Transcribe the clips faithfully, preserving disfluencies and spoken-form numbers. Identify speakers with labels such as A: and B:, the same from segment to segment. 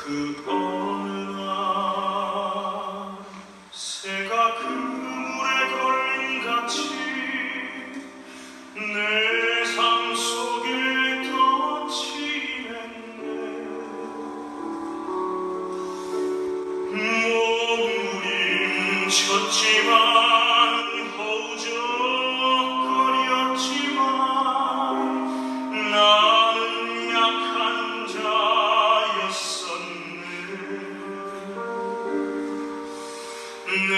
A: 그 어느 날 새가 그물에 걸린 같이 내 삶 속에 덧치겠네. 몸부림 쳤지만 허우적거렸지만 나는 약한 자였었네. 내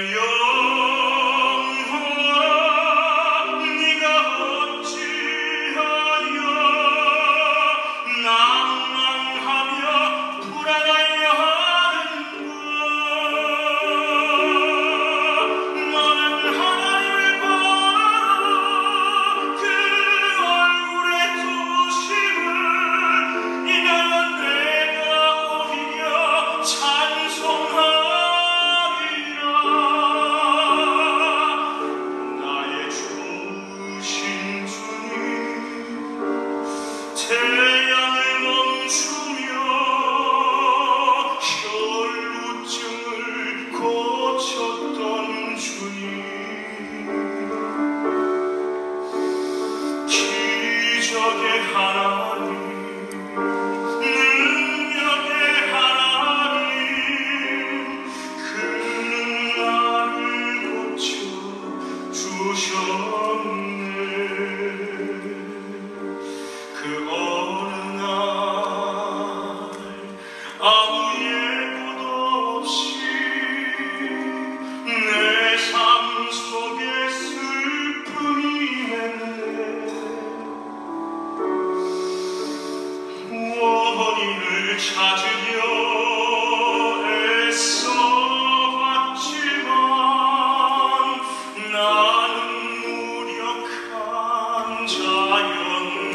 A: 영혼아 네가 어찌하여 낭망하며 불안하여 하는가. 너는 하나님을 바라라. 그 얼굴의 도심을 인하여 내가 오히려 찬송하리라. 태양을 멈추며 혈루증을 고쳤던 주님, 기적의 하나님, 능력의 하나님, 그는 나를 고쳐주셨네. 그 어느 날 아무 예고도 없이 내 삶 속에 슬픔이 맺네. 원인을 찾으려 애써봤지만 나는 무력한 자였네.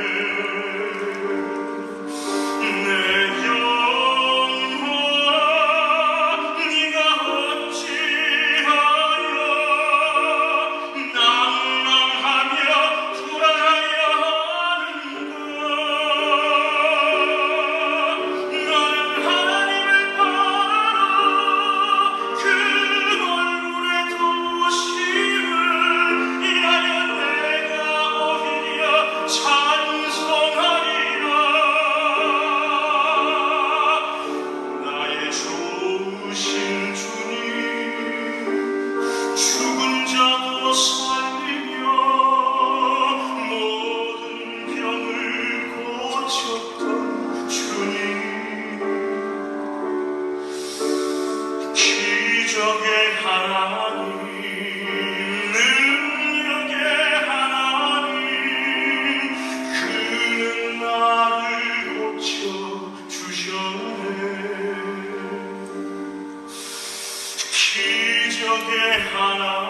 A: 기적의 하나님, 능력의 하나님, 그는 나를 고쳐주셨네. 기적의 하나님,